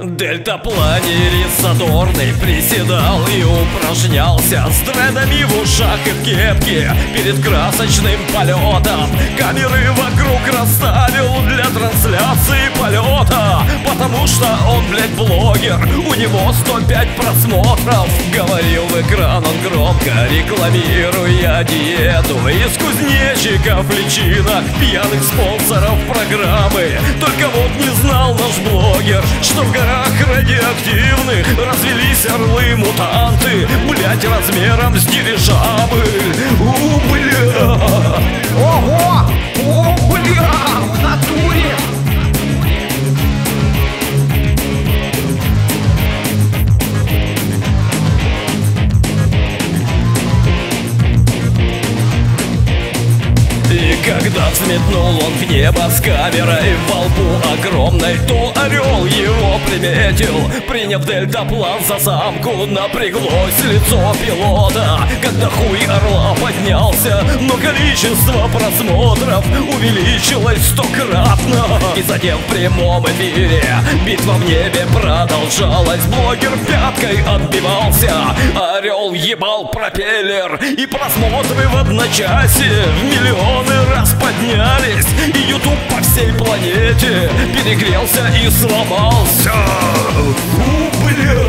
Дельтапланерист задорный приседал и упражнялся с дредами в ушах и в кепке перед красочным полетом. Камеры вокруг расставил для трансляции полета, потому что он, блядь, блогер, у него 105 просмотров. Говорил в экран он громко, рекламируя диету из кузнечиков, личинок, пьяных спонсоров программы. Только вот не знал наш блогер, что в горах радиоактивных развелись орлы-мутанты, блять, размером с дирижабль. Бля! Ого! О, бля! В натуре! И когда взметнул он в небо с камерой во лбу огромной, то орел его приметил. Приняв дельтаплан за самку, напряглось лицо пилота. Когда хуй орла поднялся, но количество просмотров увеличилось 100-кратно. И затем в прямом эфире битва в небе продолжалась. Блогер пяткой отбивался, орел ебал пропеллер, и просмотры в одночасье в миллионы раз поднялись. И YouTube по всей планете перегрелся и сломался. Бля!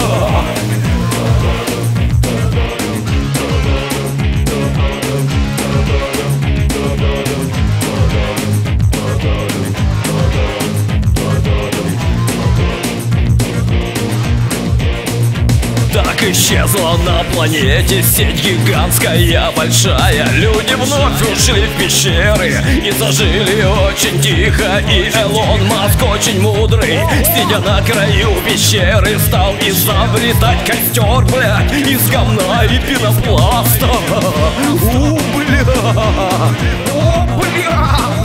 Так исчезла на планете сеть гигантская, большая. Люди вновь ушли в пещеры и зажили очень тихо. И Элон Маск, очень мудрый, сидя на краю пещеры, стал изобретать костер, блядь, из говна и пенопласта. Бля! О, бля!